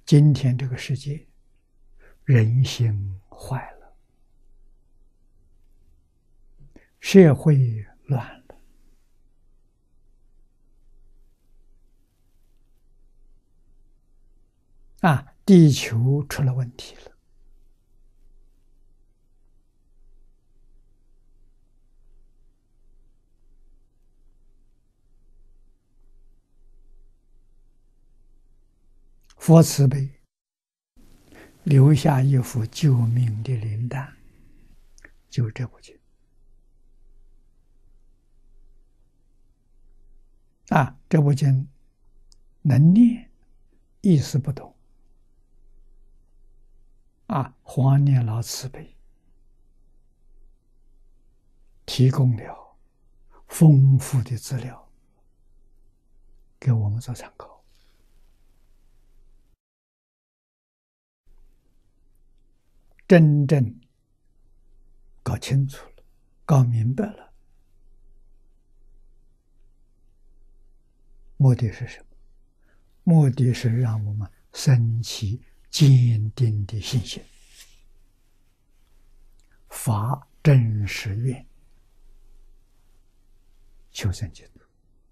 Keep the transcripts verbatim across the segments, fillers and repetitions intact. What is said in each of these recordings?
今天这个世界人心坏了，社会乱了，啊，地球出了问题了。佛慈悲，留下一副救命的灵丹，就这部经啊，这部经能念，意思不懂啊。黄念老慈悲提供了丰富的资料给我们做参考。真正搞清楚了，搞明白了，目的是什么？目的是让我们升起坚定的信心，发真实愿，求生净土。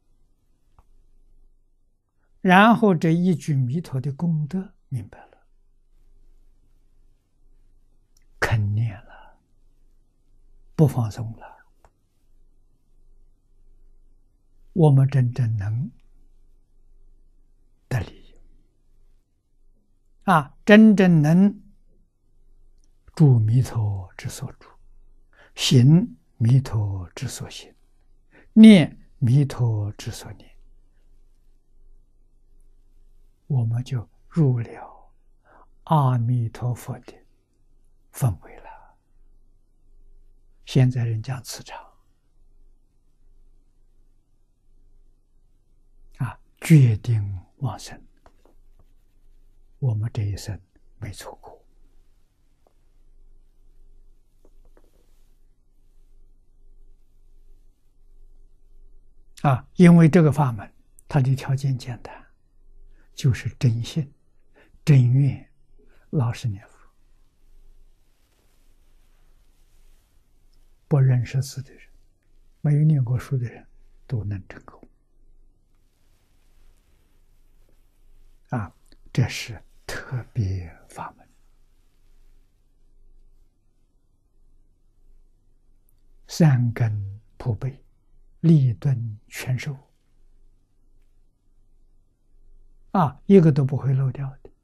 然后这一句弥陀的功德明白了，肯念了，不放松了，我们真正能得利啊！真正能住弥陀之所住，行弥陀之所行，念弥陀之所念，我们就入了阿弥陀佛的氛围了。现在人讲磁场啊，决定往生，我们这一生没错过啊！因为这个法门，它的条件简单，就是真信、真愿、老实念佛。不认识字的人，没有念过书的人，都能成功啊！这是特别法门，三根普被，立顿全收啊，一个都不会漏掉的。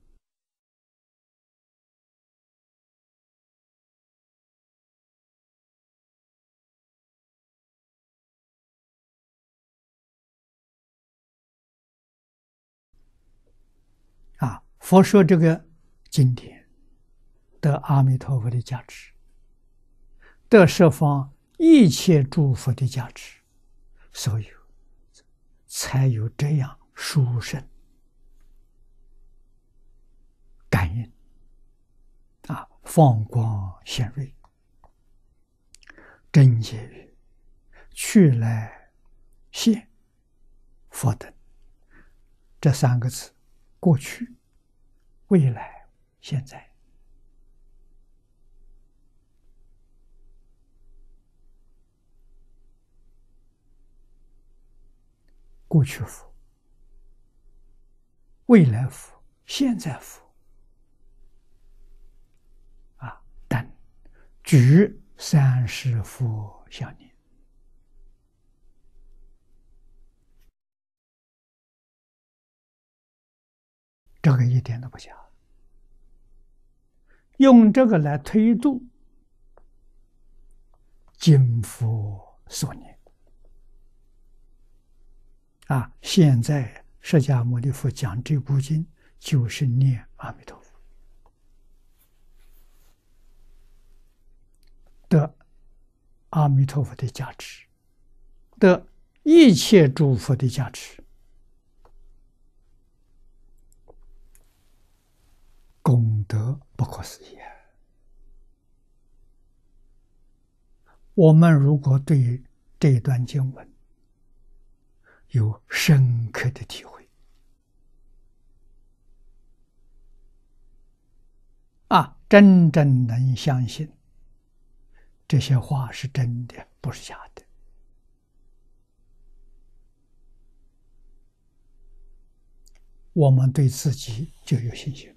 啊，佛说这个经典得阿弥陀佛的加持，得十方一切诸佛的加持，所以才有这样殊胜感应啊，放光显锐，真解语，去来现佛等，这三个字，过去、未来、现在，过去佛、未来佛、现在佛啊，等举三世佛相念，这个一点都不假。用这个来推度经佛所念啊！现在释迦牟尼佛讲这部经，就是念阿弥陀佛，得阿弥陀佛的加持，得一切诸佛的加持，功德不可思议。我们如果对这一段经文有深刻的体会， 真正能相信这些话是真的，不是假的，我们对自己就有信心，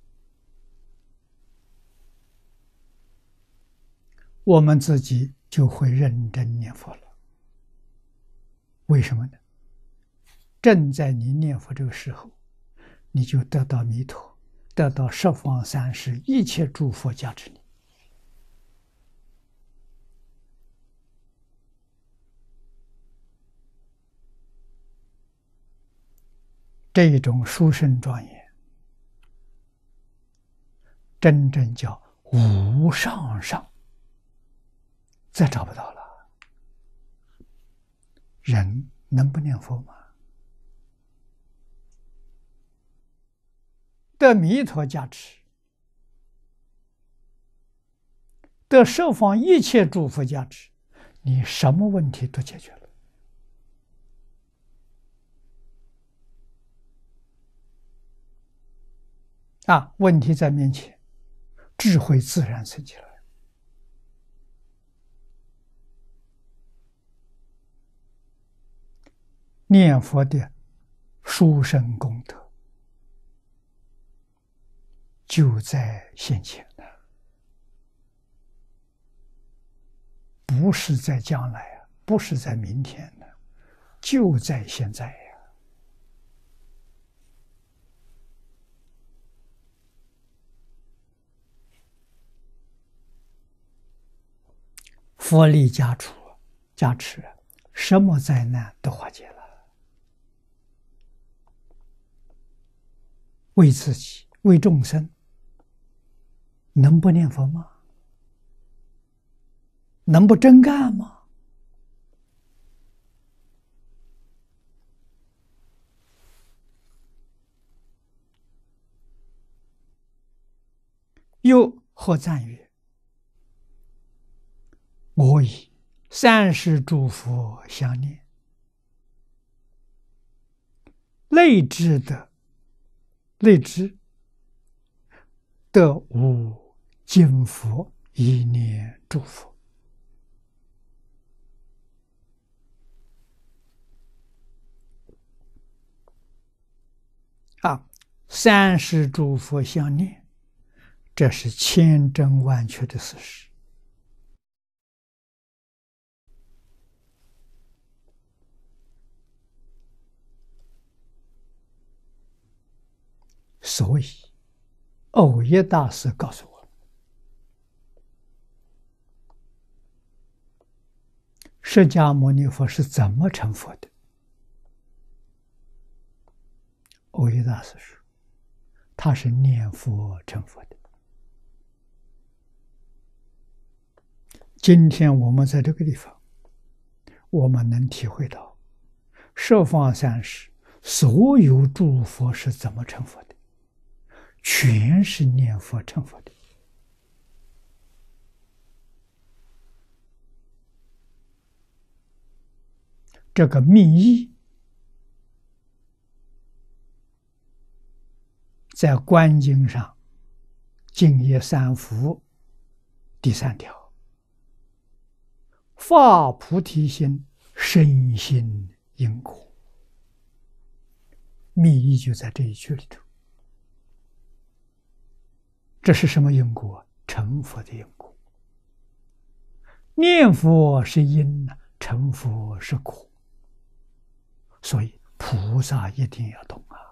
我们自己就会认真念佛了。为什么呢？正在你念佛这个时候，你就得到弥陀，得到十方三世一切诸佛加持你。这一种殊胜庄严，真正叫无上上，再找不到了。人能不念佛吗？得弥陀加持，得十方一切诸佛加持，你什么问题都解决了。啊，问题在面前，智慧自然生起来。念佛的殊胜功德就在现前了，不是在将来啊，不是在明天呢，就在现在呀。佛力加持，加持，什么灾难都化解了。为自己，为众生，能不念佛吗？能不真干吗？又何赞曰：我以三世诸佛相念，内知的内知得无今佛一念诸佛。啊，三世诸佛相念，这是千真万确的事实。所以藕益大师告诉我，释迦牟尼佛是怎么成佛的。藕益大师说，他是念佛成佛的。今天我们在这个地方，我们能体会到十方三世所有诸佛是怎么成佛的，全是念佛成佛的。这个密意在《观经》上净业三福第三条，发菩提心，深信因果。密意就在这一句里头。这是什么因果？成佛的因果。念佛是因，成佛是果。所以菩萨一定要懂啊，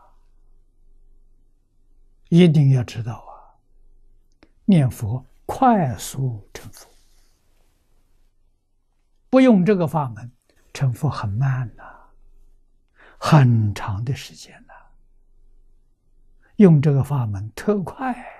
一定要知道啊，念佛快速成佛。不用这个法门，成佛很慢呐、啊，很长的时间呐、啊。用这个法门特快。